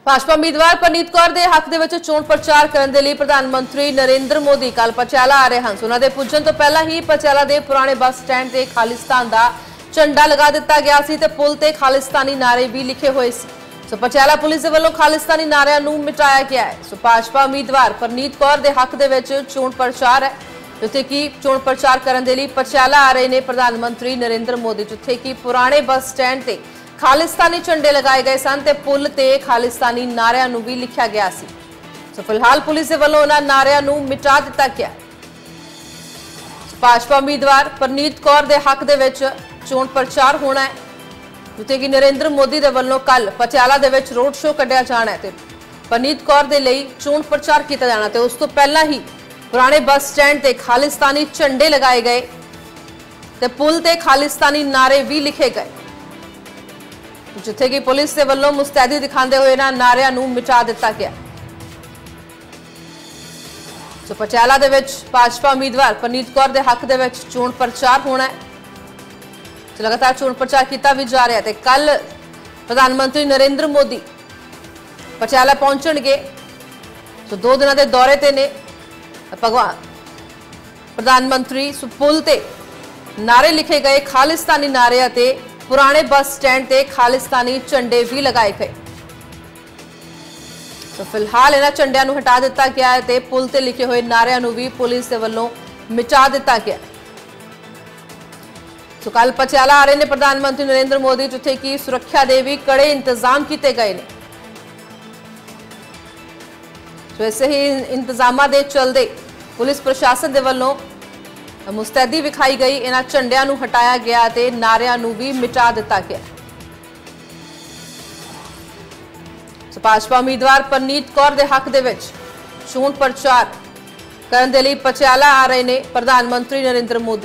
भाजपा उम्मीदवार परनीत कौर के हक के चोण प्रचार करने के लिए प्रधानमंत्री नरेंद्र मोदी कल पटियाला आ रहे हैं। उन्होंने पुजन तो पहला ही पटियाला के पुराने बस स्टैंड से खालिस्तान का झंडा लगा दिता गया सी ते पुल ते खालिस्तानी नारे भी लिखे हुए सी। पटियाला पुलिस के वालों खालिस्तानी नारिਆਂ ਨੂੰ मिटाया गया है। भाजपा उम्मीदवार परनीत कौर के हक के चोण प्रचार है, जिथे कि चोण प्रचार करने के लिए पटियाला आ रहे हैं प्रधानमंत्री नरेंद्र मोदी, जिथे कि पुराने बस स्टैंड से खालिस्तानी झंडे लगाए गए सन ते पुल ते खालिस्तानी नारिਆਂ ਨੂੰ भी लिखा गया सी। फिलहाल पुलिस के वालों उन्हां नारिਆਂ ਨੂੰ मिटा दिता गया। भाजपा उम्मीदवार परनीत कौर के हक के चोण प्रचार होना है, जिथे कि नरेंद्र मोदी के वालों कल पटियाला दे विच रोड शो कढ़िया जाना है ते परनीत कौर के लिए चोण प्रचार किया जाना ते उस तो पहला ही पुराने बस स्टैंड ते खालिस्तानी झंडे लगाए गए ते पुल ते खालिस्तानी नारे भी लिखे गए, जिथे कि पुलिस के वालों मुस्तैदी दिखाते हुए इन्हां नारिਆਂ ਨੂੰ मिटा दिता गया। पटियाला दे विच भाजपा उम्मीदवार परनीत कौर के हक के चोण प्रचार होना है, लगातार चोण प्रचार किया भी जा रहा है। कल प्रधानमंत्री नरेंद्र मोदी पटियाला पहुंचणगे, तो 2 दिनों के दौरे ते ने भगवान प्रधानमंत्री पुल ते नारे लिखे गए, खालिस्तानी नारे ते पुराने बस स्टैंड ते खालिस्तानी झंडे भी लगाए गए। तो फिलहाल इन्हां झंडिਆਂ ਨੂੰ हटा दिता गया है ते पुल ते लिखे हुए नारिਆਂ ਨੂੰ भी पुलिस के वालों मिटा दिता गया। तो कल पटियाला आ रहे हैं प्रधानमंत्री नरेंद्र मोदी, जिथे कि सुरक्षा के भी कड़े इंतजाम किए गए हैं। तो ऐसे ही इंतजामों के चलते पुलिस प्रशासन के वालों मुस्तैदी विखाई गई, इन्हां झंडिਆਂ ਨੂੰ हटाया गया ते नारिਆਂ ਨੂੰ भी मिटा दिता गया। भाजपा उम्मीदवार परनीत कौर के हक के चोण प्रचार करने के लिए पटियाला आ रहे हैं प्रधानमंत्री नरेंद्र मोदी।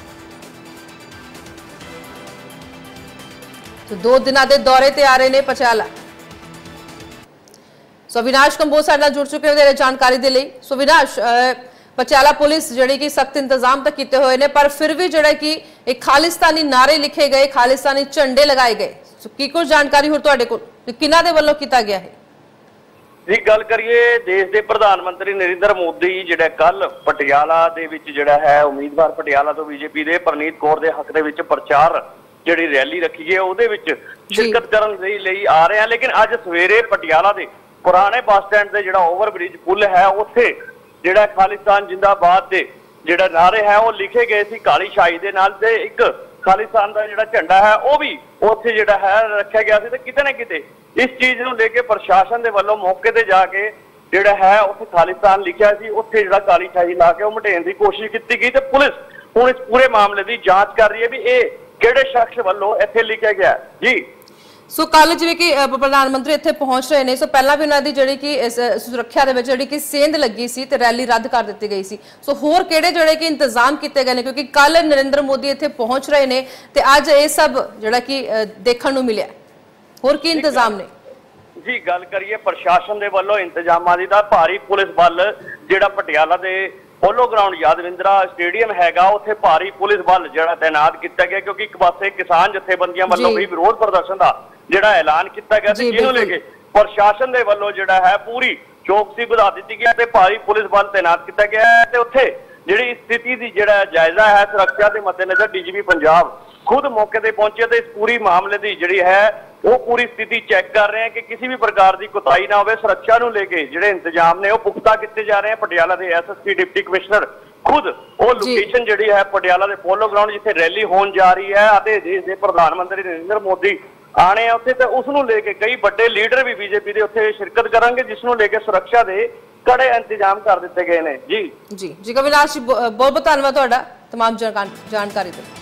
तो 2 दिनों के दौरे ते आ रहे हैं पटियाला। अविनाश कंबोज साडे नाल जुड़ चुके हैं जानकारी के लिए। अविनाश, पटियाला पुलिस जिहड़ी कि सख्त इंतजाम तक किए हुए हैं, पर फिर भी जिहड़ा कि एक खालिस्तानी नारे लिखे गए, खालिस्तानी झंडे लगाए गए, की कुछ जानकारी हो तुहाडे कोल किन्हां दे वल्लों कीता गया है? जी गल करिए देश के प्रधानमंत्री नरेंद्र मोदी जिहड़ा कल पटियाला दे विच जिहड़ा है उम्मीदवार पटियाला तो बीजेपी दे परनीत कौर के हक दे विच प्रचार जिहड़ी रैली रखी गई उहदे विच शिरकत करने लई आ रहे हैं। लेकिन अज सवेरे पटियाला दे पुराने बस स्टैंड से जिहड़ा ओवरब्रिज पुल है उत्थे जिहड़ा खालिस्तान जिंदाबाद के जिहड़ा नारे है वो लिखे गए सी काली शाही दे नाल, ते एक खालिस्तान का जिहड़ा झंडा है वह भी उत्थे जिहड़ा है रखा गया सी। ते किते ना किते इस चीज़ नूं लेके प्रशासन दे वल्लों मौके ते जाके जिहड़ा है उत्थे खालिस्तान लिखिया सी उत्थे जिहड़ा काली शाही ला के मुटेण की कोशिश की गई। ते पुलिस हुण इस पूरे मामले की जांच कर रही है भी ये किहड़े शख्स वल्लों इत्थे लिखिया गया जी। सो कल जिवें कि प्रधानमंत्री इत्थे पहुंच रहे हैं, सो पहला भी उन्हां दी जिहड़ी कि सुरक्षा दे विच जिहड़ी कि सेंध लगी सी ते रैली रद्द कर दित्ती गई सी। सो होर किहड़े जिहड़े कि इंतजाम किए गए ने, क्योंकि कल नरेंद्र मोदी इत्थे पहुंच रहे हैं ते अज ये सब जिहड़ा कि देखण नूं मिलिया, होर की इंतजाम ने? जी गल करिए प्रशासन के वालों इंतजामां दी तां भारी पुलिस बल जिहड़ा पटियाला दे पोलो ग्राउंड यादविंद्रा स्टेडियम हैगा उत्थे भारी पुलिस बल जिहड़ा तैनात किया गया, क्योंकि एक पासे किसान जथेबंदियां वालों भी विरोध प्रदर्शन का जिहड़ा ऐलान किया गया ते जिन्हों लेके प्रशासन के वालों जिहड़ा है पूरी चौकसी बढ़ा दी गई ते भारी पुलिस बल तैनात किया गया है। ते उत्थे जिहड़ी स्थिति की जिहड़ा जायजा है सुरक्षा के मद्देनजर डीजीपी पंजाब खुद मौके पर पहुंचे तो इस पूरी मामले की जिहड़ी है वो पूरी स्थिति चेक कर रहे हैं कि किसी भी प्रकार की कोताही ना हो। सुरक्षा को लेके जिहड़े इंतजाम ने वो पुख्ता किए जा रहे हैं। पटियाला के SSP डिप्टी कमिश्नर खुद वो लोकेशन जिहड़ी है पटियाला के पोलो ग्राउंड जिथे रैली होने जा रही है और देश के प्रधानमंत्री नरेंद्र मोदी आने उत्थे ते उसनूं लेके कई बड़े लीडर भी बीजेपी के उत्थे शिरकत करेंगे, जिसनूं लेके सुरक्षा के कड़े इंतजाम कर दिए गए हैं जी। जी जी अविनाश, बहुत बहुत धन्यवाद तुहाडा तमाम जानकारी दे।